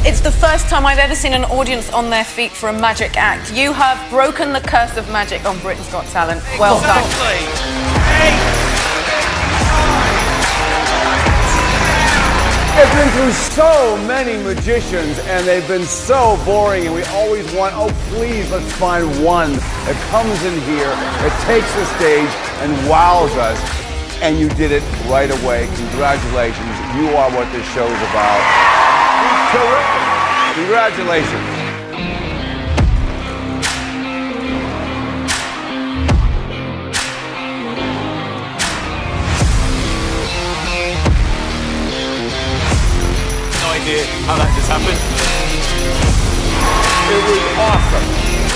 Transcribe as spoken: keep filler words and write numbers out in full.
It's the first time I've ever seen an audience on their feet for a magic act. You have broken the curse of magic on Britain's Got Talent. Well exactly. done. Eight. They've been through so many magicians and they've been so boring, and we always want, oh please, let's find one that comes in here, that takes the stage and wows us. And you did it right away. Congratulations. You are what this show is about. Terrific. Congratulations. No idea how that just happened. It was awesome.